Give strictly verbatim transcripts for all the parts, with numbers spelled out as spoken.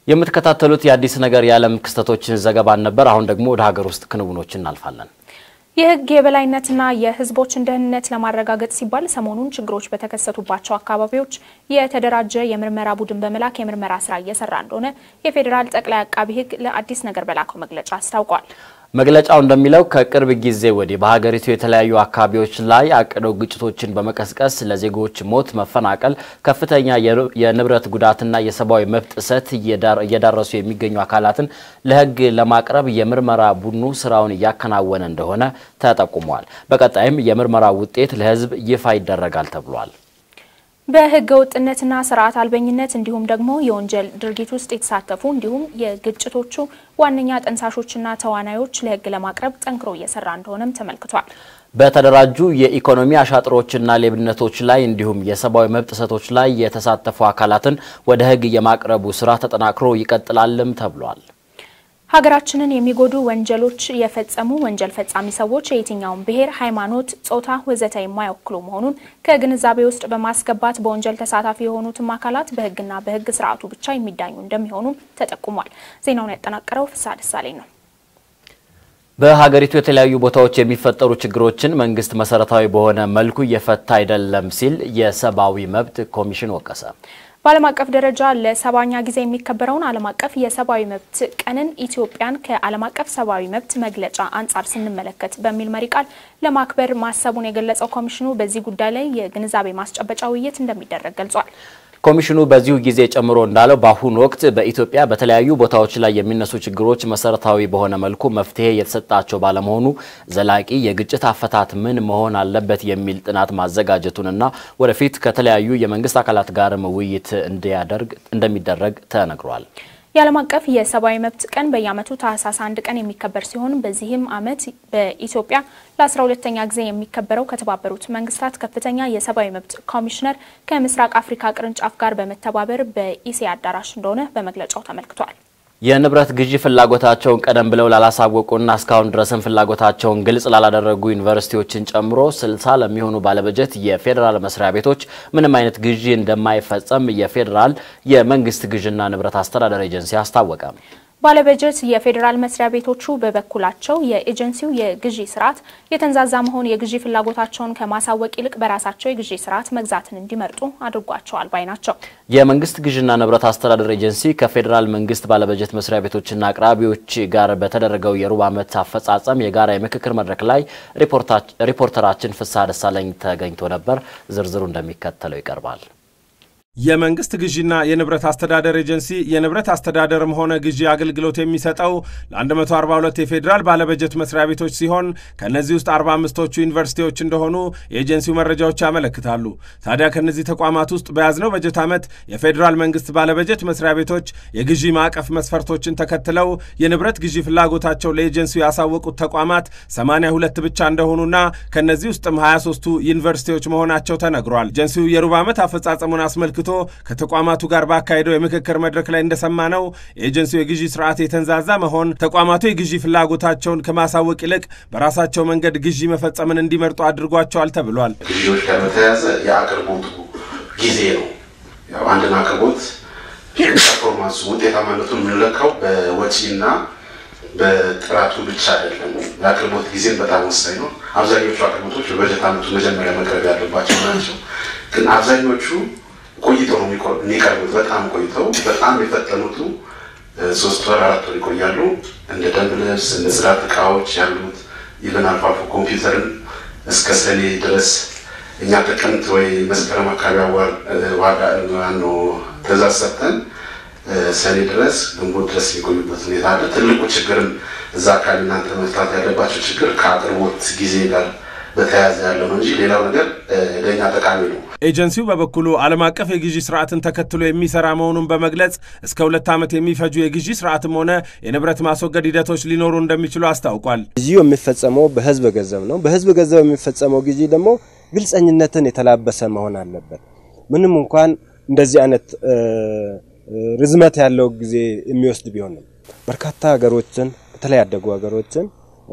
የምትከታተሉት የአዲስ ነገር የዓለም ክስተቶችን ዘገባ ነበር። አሁን ደግሞ ወደ ሀገር ውስጥ ክንውኖችን እናልፋለን። የህግ የበላይነትና የህዝቦችን ደህንነት ለማረጋገጥ ሲባል ሰሞኑን ችግሮች በተከሰቱባቸው አካባቢዎች የተደራጀ የምርመራ ቡድን በመላክ የምርመራ ስራ እየሰራ እንደሆነ የፌደራል ጠቅላይ አቃቢ ህግ ለአዲስ ነገር በላከው መግለጫ አስታውቋል። መግለጫው እንደሚለው ከቅርብ ጊዜ ወዲህ በሀገሪቱ የተለያዩ አካባቢዎች ላይ አቅደው ግጭቶችን በመቀስቀስ ለዜጎች ሞት፣ መፈናቀል፣ ከፍተኛ የንብረት ጉዳትና የሰብአዊ መብት ጥሰት እየዳረሱ የሚገኙ አካላትን ለህግ ለማቅረብ የምርመራ ቡድኑ ስራውን ያከናወነ እንደሆነ ተጠቁሟል። በቀጣይም የምርመራ ውጤት ለህዝብ ይፋ ይደረጋል ተብሏል። በህገ ወጥነትና ስርዓት አልበኝነት እንዲሁም ደግሞ የወንጀል ድርጊት ውስጥ የተሳተፉ እንዲሁም የግጭቶቹ ዋነኛ ጠንሳሾችና ተዋናዮች ለህግ ለማቅረብ ጠንክሮ እየሰራ እንደሆነም ተመልክቷል። በተደራጁ የኢኮኖሚ አሻጥሮችና ሌብነቶች ላይ እንዲሁም የሰብአዊ መብት ጥሰቶች ላይ የተሳተፉ አካላትን ወደ ህግ የማቅረቡ ስራ ተጠናክሮ ይቀጥላልም ተብሏል። ሀገራችንን የሚጎዱ ወንጀሎች የፈጸሙ ወንጀል ፈጻሚ ሰዎች የትኛውን ብሔር፣ ሃይማኖት፣ ጾታ ወዘተ የማይወክሉ መሆኑን ከግንዛቤ ውስጥ በማስገባት በወንጀል ተሳታፊ የሆኑትም አካላት በህግና በህግ ስርዓቱ ብቻ የሚዳኙ እንደሚሆኑ ተጠቁሟል። ዜናውን ያጠናቀረው ፍሳድ ሳሌን ነው። በሀገሪቱ የተለያዩ ቦታዎች የሚፈጠሩ ችግሮችን መንግስት መሰረታዊ በሆነ መልኩ እየፈታ አይደለም ሲል የሰብአዊ መብት ኮሚሽን ወቀሰ። በዓለም አቀፍ ደረጃ ለሰባኛ ጊዜ የሚከበረውን ዓለም አቀፍ የሰብአዊ መብት ቀንን ኢትዮጵያን ከዓለም አቀፍ ሰብአዊ መብት መግለጫ አንጻር ስንመለከት በሚል መሪ ቃል ለማክበር ማሰቡን የገለጸው ኮሚሽኑ በዚህ ጉዳይ ላይ የግንዛቤ ማስጨበጫ ውይይት እንደሚደረግ ገልጿል። ኮሚሽኑ በዚሁ ጊዜ ጨምሮ እንዳለው በአሁኑ ወቅት በኢትዮጵያ በተለያዩ ቦታዎች ላይ የሚነሱ ችግሮች መሰረታዊ በሆነ መልኩ መፍትሄ የተሰጣቸው ባለመሆኑ ዘላቂ የግጭት አፈታት ምን መሆን አለበት የሚል ጥናት ማዘጋጀቱንና ወደፊት ከተለያዩ የመንግስት አካላት ጋርም ውይይት እንዲያደርግ እንደሚደረግ ተነግሯል። የዓለም አቀፍ የሰብአዊ መብት ቀን በየዓመቱ ታህሳስ አንድ ቀን የሚከበር ሲሆን በዚህም ዓመት በኢትዮጵያ ለ12ኛ ጊዜ የሚከበረው ከተባበሩት መንግስታት ከፍተኛ የሰብአዊ መብት ኮሚሽነር ከምስራቅ አፍሪካ ቅርንጫፍ ጋር በመተባበር በኢሲያ አዳራሽ እንደሆነ በመግለጫው ተመልክቷል። የንብረት ግዢ ፍላጎታቸውን ቀደም ብለው ላላሳወቁና እስካሁን ድረስም ፍላጎታቸውን ግልጽ ላላደረጉ ዩኒቨርሲቲዎችን ጨምሮ ስልሳ ለሚሆኑ ባለበጀት የፌደራል መስሪያ ቤቶች ምንም አይነት ግዢ እንደማይፈጸም የፌደራል የመንግስት ግዥና ንብረት አስተዳደር ኤጀንሲ አስታወቀ። ባለበጀት የፌደራል መስሪያ ቤቶቹ በበኩላቸው የኤጀንሲው የግዢ ስርዓት የተንዛዛ መሆን የግዢ ፍላጎታቸውን ከማሳወቅ ይልቅ በራሳቸው የግዢ ስርዓት መግዛትን እንዲመርጡ አድርጓቸዋል ባይ ናቸው። የመንግስት ግዥና ንብረት አስተዳደር ኤጀንሲ ከፌደራል መንግስት ባለበጀት መስሪያ ቤቶችና አቅራቢዎች ጋር በተደረገው የሩብ ዓመት አፈጻጸም የጋራ የምክክር መድረክ ላይ ሪፖርተራችን ፍሳድ ሳሌን ተገኝቶ ነበር። ዝርዝሩ እንደሚከተለው ይቀርባል። የመንግስት ግዢና የንብረት አስተዳደር ኤጀንሲ የንብረት አስተዳደርም ሆነ ግዢ አገልግሎት የሚሰጠው ለ142 የፌደራል ባለበጀት መስሪያ ቤቶች ሲሆን ከነዚህ ውስጥ አርባ አምስቶቹ ዩኒቨርሲቲዎች እንደሆኑ የኤጀንሲው መረጃዎች ያመለክታሉ። ታዲያ ከነዚህ ተቋማት ውስጥ በያዝነው በጀት ዓመት የፌደራል መንግስት ባለበጀት መስሪያ ቤቶች የግዢ ማዕቀፍ መስፈርቶችን ተከትለው የንብረት ግዢ ፍላጎታቸው ለኤጀንሲው ያሳወቁት ተቋማት ሰማንያ ሁለት ብቻ እንደሆኑና ከነዚህ ውስጥም ሃያ ሶስቱ ዩኒቨርሲቲዎች መሆናቸው ተነግሯል። ኤጀንሲው የሩብ ዓመት አፈጻጸሙን አስመልክቶ ከተቋማቱ ጋር ባካሄደው የምክክር መድረክ ላይ እንደሰማነው የኤጀንሲው የግዢ ስርዓት የተንዛዛ መሆን ተቋማቱ የግዢ ፍላጎታቸውን ከማሳወቅ ይልቅ በራሳቸው መንገድ ግዢ መፈጸምን እንዲመርጡ አድርጓቸዋል ተብሏል። ግዢዎች ጋር በተያያዘ የአቅርቦቱ ጊዜ ነው። ያው አንድን አቅርቦት ፐርፎርማንስ ውጤታማነቱን የምንለካው በወጪና በጥራቱ ብቻ አይደለም። የአቅርቦት ጊዜን በጣም ወሳኝ ነው። አብዛኞቹ አቅርቦቶች በበጀት ዓመቱ መጀመሪያ መቅረብ ያለባቸው ናቸው። ግን አብዛኞቹ ቆይተው ነው የሚቀርቡት። በጣም ቆይተው በጣም የፈጠኑት ሶስት ወር አራት ወር ይቆያሉ። እንደ ደንብ ልብስ፣ እንደ ጽዳት ዕቃዎች ያሉት ኢቨን አልፎ አልፎ ኮምፒውተርን እስከ ሰኔ ድረስ እኛ ጥቅምት ወይ መስከረም አካባቢ ዋጋ ነው ትዕዛዝ ሰጥተን ሰኔ ድረስ ግንቦት ድረስ የሚቆዩበት ሁኔታ አለ። ትልቁ ችግርም እዛ አካባቢ እናንተ መፍታት ያለባቸው ችግር ከአቅርቦት ጊዜ ጋር በተያያዘ ያለው ነው እንጂ ሌላው ነገር ለኛ ጠቃሚ ነው። ኤጀንሲው በበኩሉ ዓለም አቀፍ የግዢ ስርዓትን ተከትሎ የሚሰራ መሆኑን በመግለጽ እስከ ሁለት ዓመት የሚፈጁ የግዢ ስርዓትም ሆነ የንብረት ማስወገድ ሂደቶች ሊኖሩ እንደሚችሉ አስታውቋል። ግዢው የሚፈጸመው በህዝብ ገንዘብ ነው። በህዝብ ገንዘብ የሚፈጸመው ግዢ ደግሞ ግልጽኝነትን የተላበሰ መሆን አለበት። ምንም እንኳን እንደዚህ አይነት ርዝመት ያለው ጊዜ የሚወስድ ቢሆንም በርካታ ሀገሮችን በተለያዩ ሀገሮችን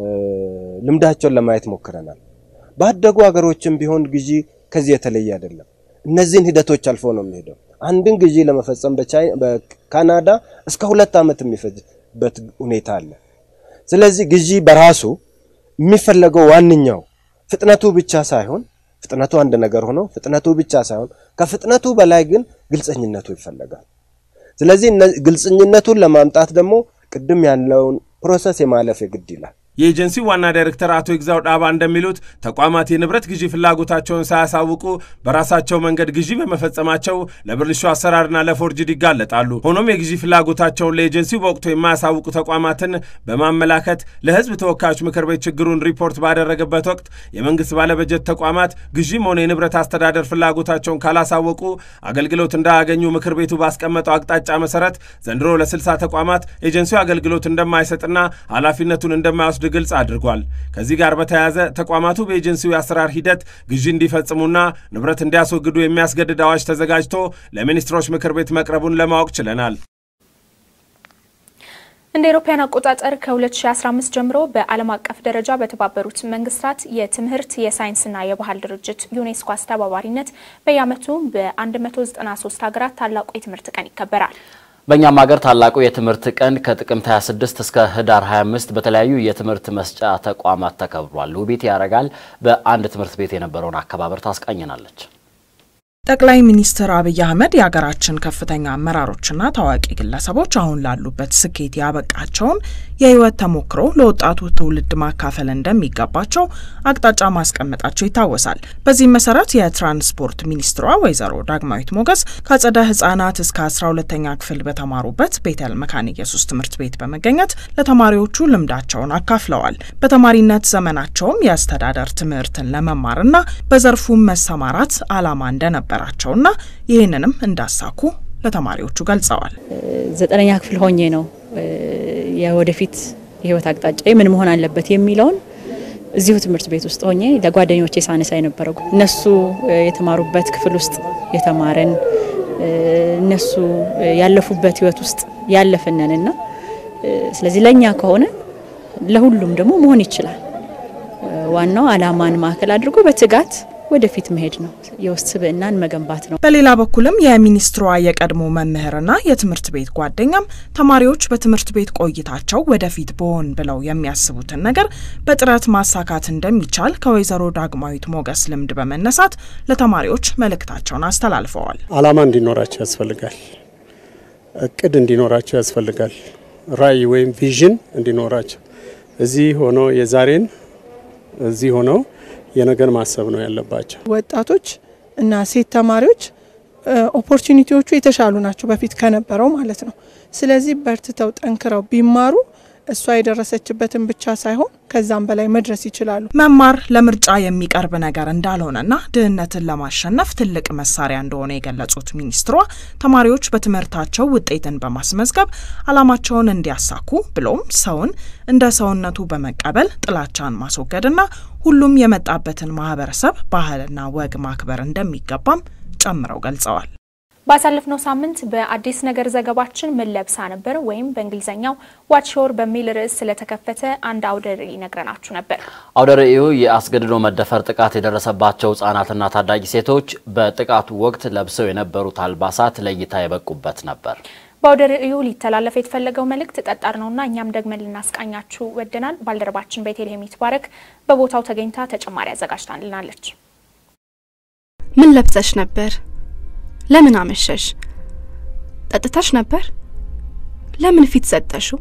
ልምዳቸውን ለማየት ሞክረናል። ባደጉ ሀገሮችም ቢሆን ግዢ ከዚህ የተለየ አይደለም። እነዚህን ሂደቶች አልፎ ነው የሚሄደው። አንድን ግዢ ለመፈጸም በካናዳ እስከ ሁለት ዓመት የሚፈጅበት ሁኔታ አለ። ስለዚህ ግዢ በራሱ የሚፈልገው ዋንኛው ፍጥነቱ ብቻ ሳይሆን ፍጥነቱ አንድ ነገር ሆኖ ፍጥነቱ ብቻ ሳይሆን ከፍጥነቱ በላይ ግን ግልጽኝነቱ ይፈልጋል። ስለዚህ ግልጽኝነቱን ለማምጣት ደግሞ ቅድም ያለውን ፕሮሰስ የማለፍ ግድ ይላል። የኤጀንሲ ዋና ዳይሬክተር አቶ ይግዛው ዳባ እንደሚሉት ተቋማት የንብረት ግዢ ፍላጎታቸውን ሳያሳውቁ በራሳቸው መንገድ ግዢ በመፈጸማቸው ለብልሹ አሰራርና ለፎርጅድ ይጋለጣሉ። ሆኖም የግዢ ፍላጎታቸውን ለኤጀንሲው በወቅቱ የማያሳውቁ ተቋማትን በማመላከት ለሕዝብ ተወካዮች ምክር ቤት ችግሩን ሪፖርት ባደረገበት ወቅት የመንግስት ባለበጀት ተቋማት ግዢም ሆነ የንብረት አስተዳደር ፍላጎታቸውን ካላሳወቁ አገልግሎት እንዳያገኙ ምክር ቤቱ ባስቀመጠው አቅጣጫ መሰረት ዘንድሮ ለስልሳ ተቋማት ኤጀንሲው አገልግሎት እንደማይሰጥና ኃላፊነቱን እንደማይወስድ ግልጽ አድርጓል። ከዚህ ጋር በተያያዘ ተቋማቱ በኤጀንሲው የአሰራር ሂደት ግዢ እንዲፈጽሙና ንብረት እንዲያስወግዱ የሚያስገድድ አዋጅ ተዘጋጅቶ ለሚኒስትሮች ምክር ቤት መቅረቡን ለማወቅ ችለናል። እንደ አውሮፓውያን አቆጣጠር ከ2015 ጀምሮ በዓለም አቀፍ ደረጃ በተባበሩት መንግስታት የትምህርት የሳይንስና የባህል ድርጅት ዩኔስኮ አስተባባሪነት በየዓመቱ በ193 ሀገራት ታላቁ የትምህርት ቀን ይከበራል። በእኛም ሀገር ታላቁ የትምህርት ቀን ከጥቅምት ሃያ ስድስት እስከ ህዳር ሃያ አምስት በተለያዩ የትምህርት መስጫ ተቋማት ተከብሯል። ውቢት ያረጋል በአንድ ትምህርት ቤት የነበረውን አከባበር ታስቃኘናለች። ጠቅላይ ሚኒስትር አብይ አህመድ የሀገራችን ከፍተኛ አመራሮችና ታዋቂ ግለሰቦች አሁን ላሉበት ስኬት ያበቃቸውን የህይወት ተሞክሮ ለወጣቱ ትውልድ ማካፈል እንደሚገባቸው አቅጣጫ ማስቀመጣቸው ይታወሳል። በዚህ መሰረት የትራንስፖርት ሚኒስትሯ ወይዘሮ ዳግማዊት ሞገስ ከአጸደ ህጻናት እስከ አስራ ሁለተኛ ክፍል በተማሩበት ቤተል መካነ ኢየሱስ ትምህርት ቤት በመገኘት ለተማሪዎቹ ልምዳቸውን አካፍለዋል። በተማሪነት ዘመናቸውም የአስተዳደር ትምህርትን ለመማርና በዘርፉ መሰማራት ዓላማ እንደነበረ ራቸውና ይሄንንም እንዳሳኩ ለተማሪዎቹ ገልጸዋል። ዘጠነኛ ክፍል ሆኜ ነው የወደፊት የህይወት አቅጣጫዬ ምን መሆን አለበት የሚለውን እዚሁ ትምህርት ቤት ውስጥ ሆኜ ለጓደኞቼ ሳነሳ የነበረው እነሱ የተማሩበት ክፍል ውስጥ የተማረን እነሱ ያለፉበት ህይወት ውስጥ ያለፈነንና ስለዚህ ለኛ ከሆነ ለሁሉም ደግሞ መሆን ይችላል። ዋናው ዓላማን ማዕከል አድርጎ በትጋት ወደፊት መሄድ ነው፣ የውስጥ ስብዕናን መገንባት ነው። በሌላ በኩልም የሚኒስትሯ የቀድሞ መምህርና የትምህርት ቤት ጓደኛም ተማሪዎች በትምህርት ቤት ቆይታቸው ወደፊት በሆን ብለው የሚያስቡትን ነገር በጥረት ማሳካት እንደሚቻል ከወይዘሮ ዳግማዊት ሞገስ ልምድ በመነሳት ለተማሪዎች መልእክታቸውን አስተላልፈዋል። ዓላማ እንዲኖራቸው ያስፈልጋል፣ እቅድ እንዲኖራቸው ያስፈልጋል፣ ራዕይ ወይም ቪዥን እንዲኖራቸው እዚህ ሆኖ የዛሬን እዚህ ሆኖ የነገር ማሰብ ነው ያለባቸው። ወጣቶች እና ሴት ተማሪዎች ኦፖርቹኒቲዎቹ የተሻሉ ናቸው በፊት ከነበረው ማለት ነው። ስለዚህ በርትተው ጠንክረው ቢማሩ እሷ የደረሰችበትን ብቻ ሳይሆን ከዛም በላይ መድረስ ይችላሉ። መማር ለምርጫ የሚቀርብ ነገር እንዳልሆነና ድህነትን ለማሸነፍ ትልቅ መሳሪያ እንደሆነ የገለጹት ሚኒስትሯ ተማሪዎች በትምህርታቸው ውጤትን በማስመዝገብ ዓላማቸውን እንዲያሳኩ ብሎም ሰውን እንደ ሰውነቱ በመቀበል ጥላቻን ማስወገድና ሁሉም የመጣበትን ማህበረሰብ ባህልና ወግ ማክበር እንደሚገባም ጨምረው ገልጸዋል። ባሳለፍነው ሳምንት በአዲስ ነገር ዘገባችን ምን ለብሳ ነበር ወይም በእንግሊዘኛው ዋት ሾር በሚል ርዕስ ስለተከፈተ አንድ አውደ ርዕይ ነግረናችሁ ነበር። አውደ ርዕዩ የአስገድዶ መደፈር ጥቃት የደረሰባቸው ህጻናትና ታዳጊ ሴቶች በጥቃቱ ወቅት ለብሰው የነበሩት አልባሳት ለይታ የበቁበት ነበር። በአውደ ርዕዩ ሊተላለፍ የተፈለገው መልእክት ጠጣር ነውና እኛም ደግመን ልናስቃኛችሁ ወደናል። ባልደረባችን ቤተልሔም ይትባረክ በቦታው ተገኝታ ተጨማሪ አዘጋጅታልናለች። ምን ለብሰሽ ነበር? ለምን አመሸሽ? ጠጥተሽ ነበር? ለምን ፊት ሰጠሽው?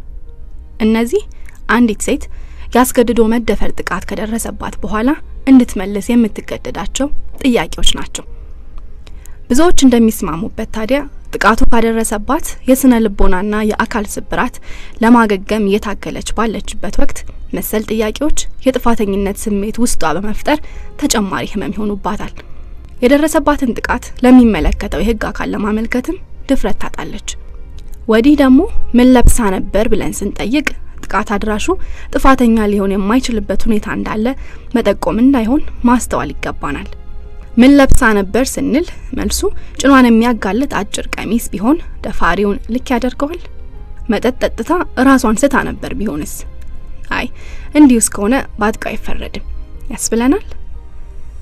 እነዚህ አንዲት ሴት ያስገድዶ መደፈር ጥቃት ከደረሰባት በኋላ እንድትመልስ የምትገደዳቸው ጥያቄዎች ናቸው። ብዙዎች እንደሚስማሙበት ታዲያ ጥቃቱ ካደረሰባት የስነ ልቦናና የአካል ስብራት ለማገገም እየታገለች ባለችበት ወቅት መሰል ጥያቄዎች የጥፋተኝነት ስሜት ውስጧ በመፍጠር ተጨማሪ ህመም ይሆኑባታል። የደረሰባትን ጥቃት ለሚመለከተው የህግ አካል ለማመልከትም ድፍረት ታጣለች። ወዲህ ደግሞ ምን ለብሳ ነበር ብለን ስንጠይቅ ጥቃት አድራሹ ጥፋተኛ ሊሆን የማይችልበት ሁኔታ እንዳለ መጠቆም እንዳይሆን ማስተዋል ይገባናል። ምን ለብሳ ነበር ስንል መልሱ ጭኗን የሚያጋልጥ አጭር ቀሚስ ቢሆን ደፋሪውን ልክ ያደርገዋል? መጠጥ ጠጥታ ራሷን ስታ ነበር ቢሆንስ? አይ እንዲሁስ ከሆነ ባጥቃው አይፈረድም ያስብለናል።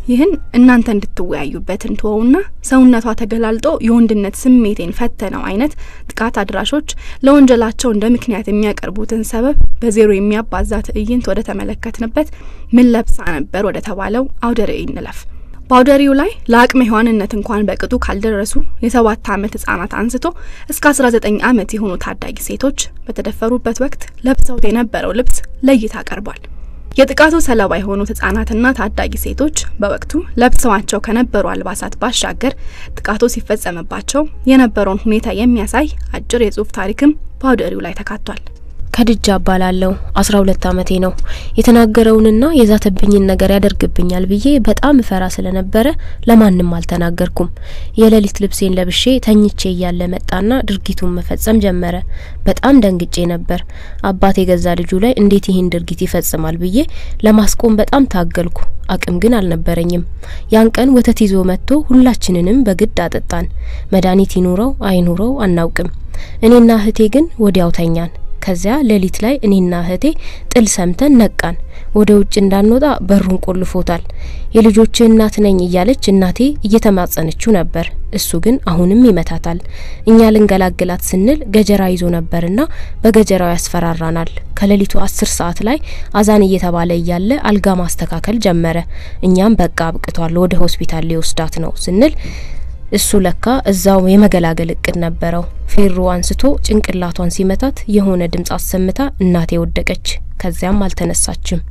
ይህን እናንተ እንድትወያዩበት እንተውና ሰውነቷ ተገላልጦ የወንድነት ስሜቴን ፈተነው አይነት ጥቃት አድራሾች ለወንጀላቸው እንደ ምክንያት የሚያቀርቡትን ሰበብ በዜሮ የሚያባዛ ትዕይንት ወደ ተመለከትንበት ምን ለብሳ ነበር ወደ ተባለው አውደ ርዕይ እንለፍ። በአውደሪው ላይ ለአቅመ ሔዋንነት እንኳን በቅጡ ካልደረሱ የሰባት ዓመት ህጻናት አንስቶ እስከ አስራ ዘጠኝ ዓመት የሆኑ ታዳጊ ሴቶች በተደፈሩበት ወቅት ለብሰውት የነበረው ልብስ ለይታ ቀርቧል። የጥቃቱ ሰለባ የሆኑት ህጻናትና ታዳጊ ሴቶች በወቅቱ ለብሰዋቸው ከነበሩ አልባሳት ባሻገር ጥቃቱ ሲፈጸምባቸው የነበረውን ሁኔታ የሚያሳይ አጭር የጽሑፍ ታሪክም በአውደሪው ላይ ተካቷል። ከድጃ አባላለው አስራ ሁለት ዓመቴ ነው። የተናገረውንና የዛተብኝን ነገር ያደርግብኛል ብዬ በጣም ፈራ ስለነበረ ለማንም አልተናገርኩም። የሌሊት ልብሴን ለብሼ ተኝቼ እያለ መጣና ድርጊቱን መፈጸም ጀመረ። በጣም ደንግጬ ነበር። አባቴ ገዛ ልጁ ላይ እንዴት ይሄን ድርጊት ይፈጽማል ብዬ ለማስቆም በጣም ታገልኩ። አቅም ግን አልነበረኝም። ያን ቀን ወተት ይዞ መጥቶ ሁላችንንም በግድ አጠጣን። መድኃኒት ይኑረው አይኑረው አናውቅም። እኔና እህቴ ግን ወዲያው ተኛን። ከዚያ ሌሊት ላይ እኔና እህቴ ጥል ሰምተን ነቃን። ወደ ውጭ እንዳንወጣ በሩን ቆልፎታል። የልጆች እናት ነኝ እያለች እናቴ እየተማጸነችው ነበር። እሱ ግን አሁንም ይመታታል። እኛ ልንገላግላት ስንል ገጀራ ይዞ ነበርና በገጀራው ያስፈራራናል። ከሌሊቱ አስር ሰዓት ላይ አዛን እየተባለ እያለ አልጋ ማስተካከል ጀመረ። እኛም በቃ አብቅቷል ወደ ሆስፒታል ሊወስዳት ነው ስንል እሱ ለካ እዛው የመገላገል እቅድ ነበረው። ፌሮ አንስቶ ጭንቅላቷን ሲመታት የሆነ ድምጽ አሰምታ እናቴ ወደቀች። ከዚያም አልተነሳችም።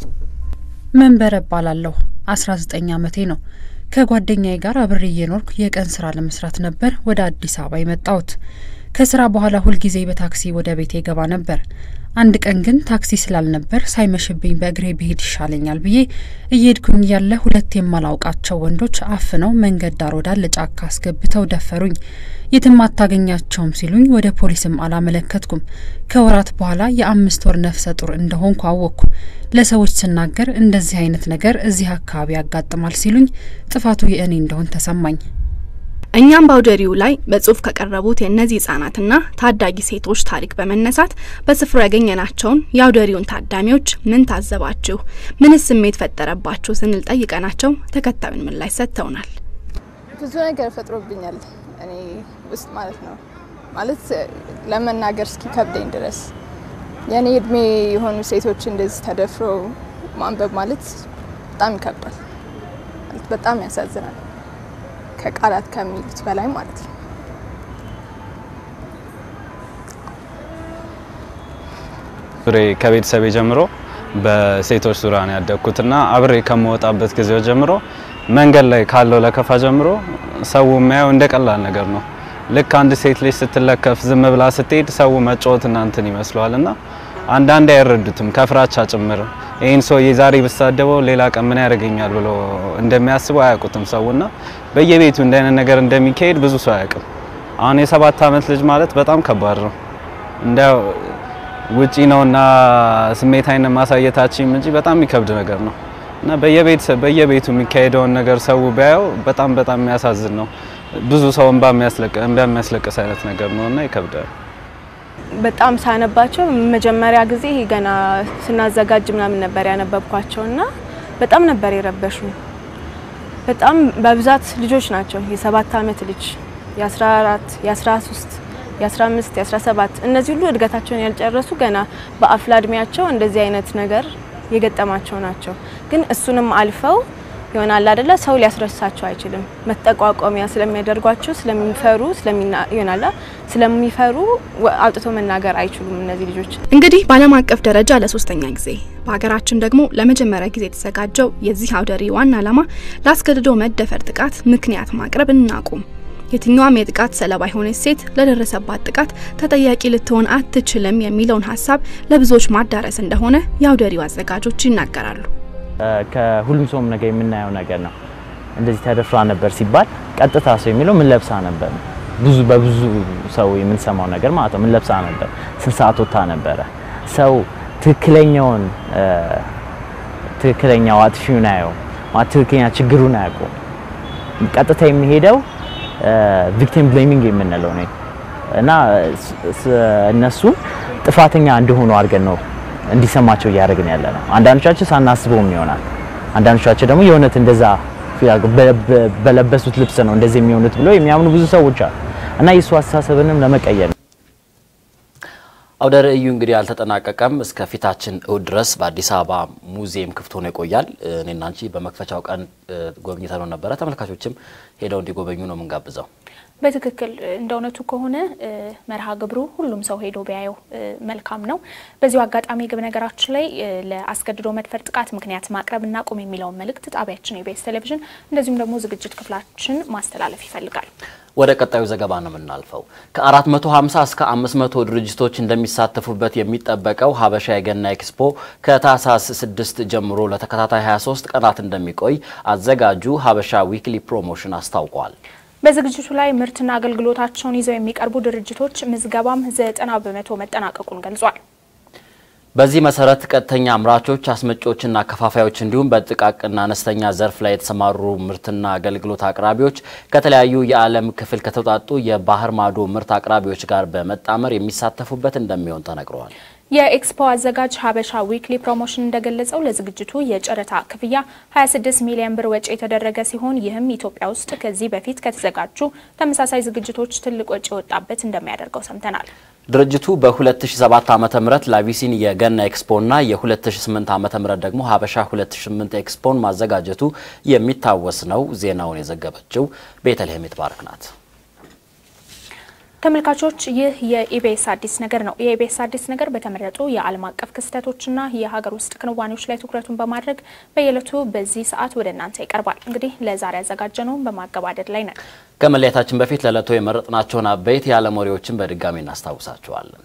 መንበረ ባላለው አስራ ዘጠኝ ዓመቴ ነው። ከጓደኛዬ ጋር አብሬ እየኖርኩ የቀን ስራ ለመስራት ነበር ወደ አዲስ አበባ የመጣሁት። ከስራ በኋላ ሁሉ ጊዜ በታክሲ ወደ ቤቴ ገባ ነበር። አንድ ቀን ግን ታክሲ ስላልነበር ሳይመሽብኝ በእግሬ ብሄድ ይሻለኛል ብዬ እየሄድኩኝ ያለ ሁለት የማላውቃቸው ወንዶች አፍነው መንገድ ዳር ወዳለ ጫካ አስገብተው ደፈሩኝ። የትም አታገኛቸውም ሲሉኝ ወደ ፖሊስም አላመለከትኩም። ከወራት በኋላ የአምስት ወር ነፍሰ ጡር እንደሆንኩ አወቅኩ። ለሰዎች ስናገር እንደዚህ አይነት ነገር እዚህ አካባቢ ያጋጥማል ሲሉኝ ጥፋቱ የእኔ እንደሆን ተሰማኝ። እኛም ባውደሪው ላይ በጽሁፍ ከቀረቡት የነዚህ ህጻናትና ታዳጊ ሴቶች ታሪክ በመነሳት በስፍራው ያገኘናቸውን የአውደሪውን ታዳሚዎች ምን ታዘባችሁ፣ ምን ስሜት ፈጠረባችሁ ስንል ጠይቀናቸው ተከታዩን ምላሽ ሰጥተውናል። ብዙ ነገር ፈጥሮብኛል እኔ ውስጥ ማለት ነው። ማለት ለመናገር እስኪ ከብደኝ ድረስ የኔ እድሜ የሆኑ ሴቶች እንደዚህ ተደፍረው ማንበብ ማለት በጣም ይከብዳል። በጣም ያሳዝናል። ከቃላት ከሚሉት በላይ ማለት ነው። ፍሬ ከቤተሰቤ ጀምሮ በሴቶች ዙሪያ ነው ያደግኩትና አብሬ ከመወጣበት ጊዜው ጀምሮ መንገድ ላይ ካለው ለከፋ ጀምሮ ሰው የሚያየው እንደቀላል ነገር ነው። ልክ አንድ ሴት ልጅ ስትለከፍ ዝም ብላ ስትሄድ ሰው መጫወትና እንትን ይመስለዋልና አንዳንዴ አይረዱትም ከፍራቻ ጭምር ይሄን ሰው የዛሬ በሳደበው ሌላ ቀን ምን ያደርገኛል ብሎ እንደሚያስቡ አያውቁትም ሰውና በየቤቱ እንደነ ነገር እንደሚካሄድ ብዙ ሰው አያውቅም። አሁን የሰባት ዓመት ልጅ ማለት በጣም ከባድ ነው። እንደው ውጪ ነውና ስሜታይን ማሳየታችን እንጂ በጣም ይከብድ ነገር ነው እና በየቤት በየቤቱ የሚካሄደውን ነገር ሰው ቢያየው በጣም በጣም የሚያሳዝን ነው። ብዙ ሰው እንባ የሚያስለቅስ እንባ የሚያስለቅስ አይነት ነገር ነውና ይከብዳል። በጣም ሳነባቸው መጀመሪያ ጊዜ ገና ስናዘጋጅ ምናምን ነበር ያነበብኳቸውና በጣም ነበር የረበሹ። በጣም በብዛት ልጆች ናቸው። የሰባት ዓመት ልጅ፣ የ14፣ የ13፣ የ15፣ የ17 እነዚህ ሁሉ እድገታቸውን ያልጨረሱ ገና በአፍላ እድሜያቸው እንደዚህ አይነት ነገር የገጠማቸው ናቸው። ግን እሱንም አልፈው ይሆናል አይደለ ሰው ሊያስረሳቸው አይችልም። መተቋቋሚያ ስለሚያደርጓቸው ስለሚፈሩ ስለሚና ይሆናል ስለሚፈሩ አውጥቶ መናገር አይችሉም እነዚህ ልጆች። እንግዲህ በዓለም አቀፍ ደረጃ ለሶስተኛ ጊዜ በሀገራችን ደግሞ ለመጀመሪያ ጊዜ የተዘጋጀው የዚህ አውደሪ ዋና ዓላማ ላስገድዶ መደፈር ጥቃት ምክንያት ማቅረብ እናቁም፣ የትኛውም የጥቃት ሰለባ የሆነች ሴት ለደረሰባት ጥቃት ተጠያቂ ልትሆን አትችልም የሚለውን ሐሳብ ለብዙዎች ማዳረስ እንደሆነ የአውደሪው አዘጋጆች ይናገራሉ። ከሁሉም ሰውም ነገር የምናየው ነገር ነው። እንደዚህ ተደፍራ ነበር ሲባል ቀጥታ ሰው የሚለው ምን ለብሳ ነበር ብዙ በብዙ ሰው የምንሰማው ነገር ማለት ነው። ምን ለብሳ ነበር፣ ስንት ሰዓት ወጣ ነበር። ሰው ትክክለኛውን ትክክለኛው አጥፊው ነው ማለት ትክክለኛ ችግሩን አያውቁም። ቀጥታ የሚሄደው ቪክቲም ብሌሚንግ የምንለው ነው እና እነሱ ጥፋተኛ እንደሆኑ አድርገን ነው እንዲሰማቸው ያደርግን ያለ ነው። አንዳንዶቻችን ሳናስበውም ይሆናል አንዳንዶቻቸው ደግሞ የእውነት እንደዛ በለበሱት ልብስ ነው እንደዚህ የሚሆኑት ብለው የሚያምኑ ብዙ ሰዎች አሉ እና የሱ አስተሳሰብንም ለመቀየር አውደ ርዕዩ እንግዲህ አልተጠናቀቀም እስከ ፊታችን እሁድ ድረስ በአዲስ አበባ ሙዚየም ክፍት ሆኖ ይቆያል እኔና አንቺ በመክፈቻው ቀን ጎብኝተነው ነበር ተመልካቾችም ሄደው እንዲጎበኙ ነው የምንጋብዘው በትክክል እንደውነቱ ከሆነ መርሃ ግብሩ ሁሉም ሰው ሄዶ ቢያየው መልካም ነው በዚሁ አጋጣሚ ግብ ነገራችን ላይ ለአስገድዶ መድፈር ጥቃት ምክንያት ማቅረብና ቆም የሚለው መልእክት ጣቢያችን ኢቢኤስ ቴሌቪዥን እንደዚሁም ደግሞ ዝግጅት ክፍላችን ማስተላለፍ ይፈልጋል ወደ ቀጣዩ ዘገባ ነው የምናልፈው ከ450 እስከ አምስት መቶ ድርጅቶች እንደሚሳተፉበት የሚጠበቀው ሀበሻ የገና ኤክስፖ ከታህሳስ ስድስት ጀምሮ ለተከታታይ ሃያ ሶስት ቀናት እንደሚቆይ አዘጋጁ ሀበሻ ዊክሊ ፕሮሞሽን አስታውቋል በዝግጅቱ ላይ ምርትና አገልግሎታቸውን ይዘው የሚቀርቡ ድርጅቶች ምዝገባም ዘጠና በመቶ መጠናቀቁን ገልጿል በዚህ መሰረት ቀጥተኛ አምራቾች አስመጪዎችና ከፋፋዮች እንዲሁም በጥቃቅና አነስተኛ ዘርፍ ላይ የተሰማሩ ምርትና አገልግሎት አቅራቢዎች ከተለያዩ የዓለም ክፍል ከተውጣጡ የባህር ማዶ ምርት አቅራቢዎች ጋር በመጣመር የሚሳተፉበት እንደሚሆን ተነግሯል የኤክስፖ አዘጋጅ ሀበሻ ዊክሊ ፕሮሞሽን እንደገለጸው ለዝግጅቱ የጨረታ ክፍያ ሃያ ስድስት ሚሊዮን ብር ወጪ የተደረገ ሲሆን ይህም ኢትዮጵያ ውስጥ ከዚህ በፊት ከተዘጋጁ ተመሳሳይ ዝግጅቶች ትልቅ ወጪ ወጣበት እንደሚያደርገው ሰምተናል ድርጅቱ በ2007 ዓመተ ምህረት ላቪሲን የገና ኤክስፖና የ2008 ዓመተ ምህረት ደግሞ ሀበሻ ሁለት ሺህ ስምንት ኤክስፖን ማዘጋጀቱ የሚታወስ ነው ዜናውን የዘገበችው ቤተልሔም ይትባረክ ናት ተመልካቾች ይህ የኢቢኤስ አዲስ ነገር ነው የኢቢኤስ አዲስ ነገር በተመረጡ የዓለም አቀፍ ክስተቶችና የሀገር ውስጥ ክንዋኔዎች ላይ ትኩረቱን በማድረግ በየለቱ በዚህ ሰዓት ወደ እናንተ ይቀርባል እንግዲህ ለዛሬ ያዘጋጀነው በማገባደድ ላይ ነን ከመለያታችን በፊት ለለቱ የመረጥናቸውን አበይት የዓለም ወሬዎችን በድጋሚ እናስታውሳችኋለን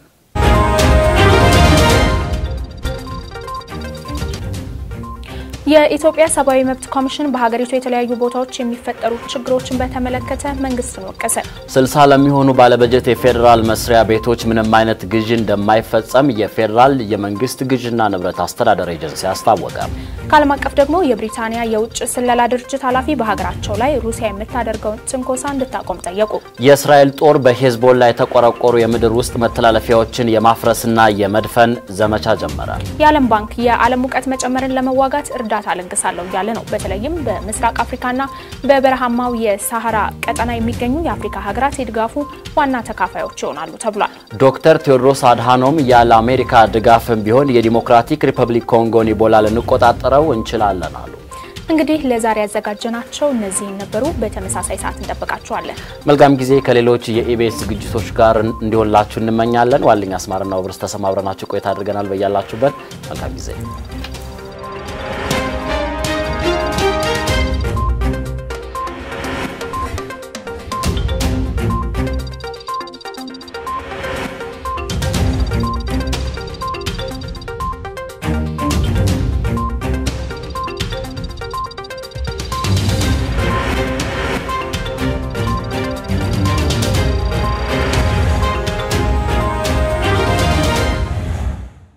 የኢትዮጵያ ሰብአዊ መብት ኮሚሽን በሀገሪቱ የተለያዩ ቦታዎች የሚፈጠሩ ችግሮችን በተመለከተ መንግስትን ወቀሰ ስልሳ ለሚሆኑ ባለበጀት የፌደራል መስሪያ ቤቶች ምንም አይነት ግዥ እንደማይፈጸም የፌደራል የመንግስት ግዥና ንብረት አስተዳደር ኤጀንሲ አስታወቀ ከዓለም አቀፍ ደግሞ የብሪታንያ የውጭ ስለላ ድርጅት ኃላፊ በሀገራቸው ላይ ሩሲያ የምታደርገውን ትንኮሳ እንድታቆም ጠየቁ የእስራኤል ጦር በሄዝቦላ የተቆረቆሩ የምድር ውስጥ መተላለፊያዎችን የማፍረስና የመድፈን ዘመቻ ጀመረ የዓለም ባንክ የዓለም ሙቀት መጨመርን ለመዋጋት እርዳታ አለንገሳለው ያለ ነው በተለይም በምስራቅ አፍሪካና በበረሃማው የሳሃራ ቀጠና የሚገኙ የአፍሪካ ሀገራት የድጋፉ ዋና ተካፋዮች ይሆናሉ ተብሏል ዶክተር ቴዎድሮስ አድሃኖም ያለ አሜሪካ ድጋፍም ቢሆን የዲሞክራቲክ ሪፐብሊክ ኮንጎን ኢቦላ ልንቆጣጠረው እንችላለን አሉ እንግዲህ ለዛሬ ያዘጋጀናቸው እነዚህ ነበሩ በተመሳሳይ ሰዓት እንጠብቃችኋለን መልካም ጊዜ ከሌሎች የኢቢኤስ ዝግጅቶች ጋር እንዲሆንላችሁ እንመኛለን ዋልኝ አስማርና ወብርስ ተሰማብረናችሁ ቆይታ አድርገናል በያላችሁበት መልካም ጊዜ